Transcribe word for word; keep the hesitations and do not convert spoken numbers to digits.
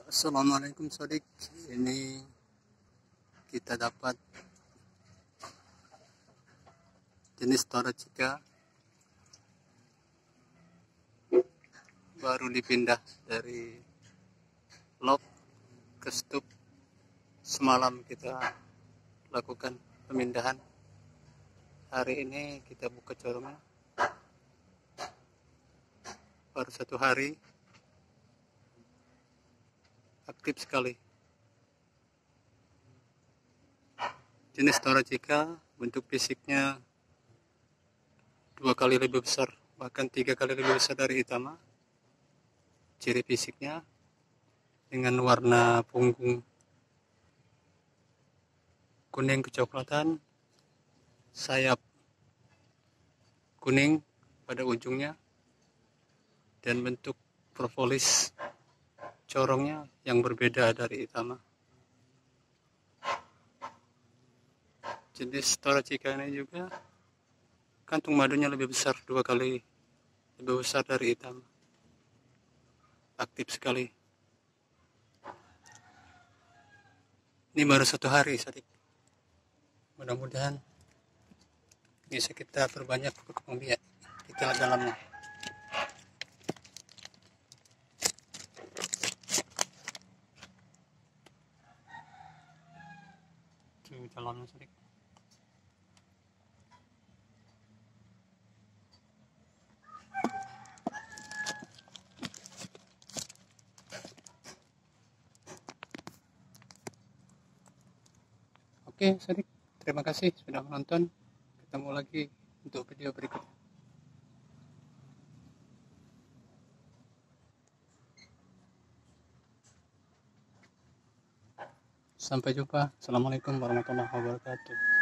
Assalamualaikum Sodik. Ini kita dapat jenis Torajika baru dipindah dari log ke stup. Semalam kita lakukan pemindahan. Hari ini kita buka corongnya. Baru satu hari, aktif sekali. Jenis Torajika, bentuk fisiknya dua kali lebih besar, bahkan tiga kali lebih besar dari Itama. Ciri fisiknya dengan warna punggung kuning kecoklatan, sayap kuning pada ujungnya, dan bentuk propolis corongnya yang berbeda dari Itama. Jenis Torajika ini juga kantung madunya lebih besar, dua kali lebih besar dari Itama. Aktif sekali. Ini baru satu hari, Sadik. Mudah-mudahan bisa kita perbanyak berkembang biak kita dalamnya. Itu calonnya, Sadik. Oke, Sadik, terima kasih sudah menonton. Ketemu lagi untuk video berikutnya. Sampai jumpa. Assalamualaikum warahmatullahi wabarakatuh.